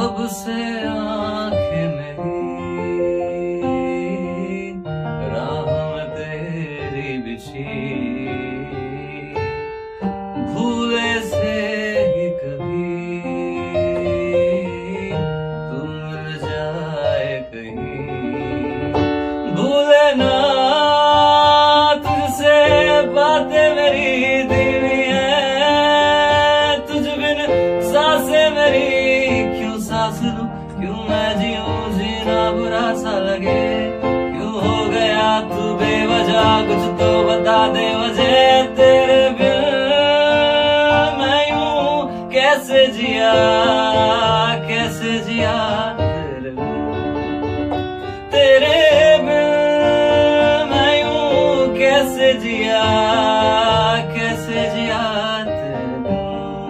कब से आंखें मेरी राह में तेरी बिछी, भूले से ही कभी तू मिल जाए कहीं। भूले ना तुझसे बातें मेरी धीमी है, तुझ बिन सांसें मेरी क्यों सांस लूं, क्यों मैं जीऊं जीना बुरा सा लगे। क्यों हो गया तू बेवजह, कुछ तो बता दे वजह। तेरे बिन मैं यूं कैसे जिया, कैसे जिया तेरे बिन। तेरे बिन मैं यूं कैसे जिया, कैसे जिया तेरे बिन।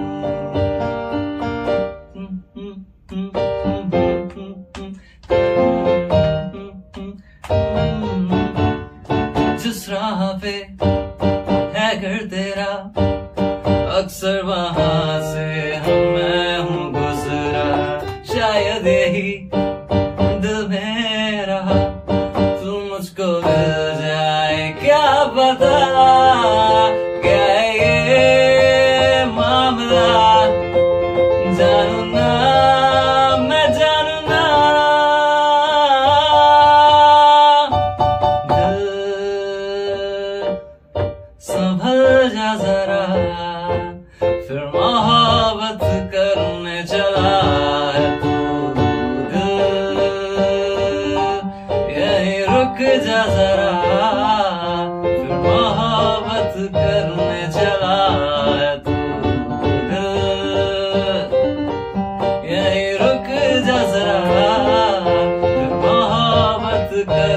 जिस राह पे है घर तेरा, अक्सर वहां से मैं हूँ गुजरा। शायद यही दिल में रहा, तू मुझको मिल जाए क्या पता। क्या ये मामला जानू ना, मैं जानू ना। दिल संभल जा जरा, फिर मोहब्बत करने चला है तू। दिल यहीं रुक जा जरा, फिर मोहब्बत करने चला है तू। दिल यहीं रुक जा जरा, फिर मोहब्बत कर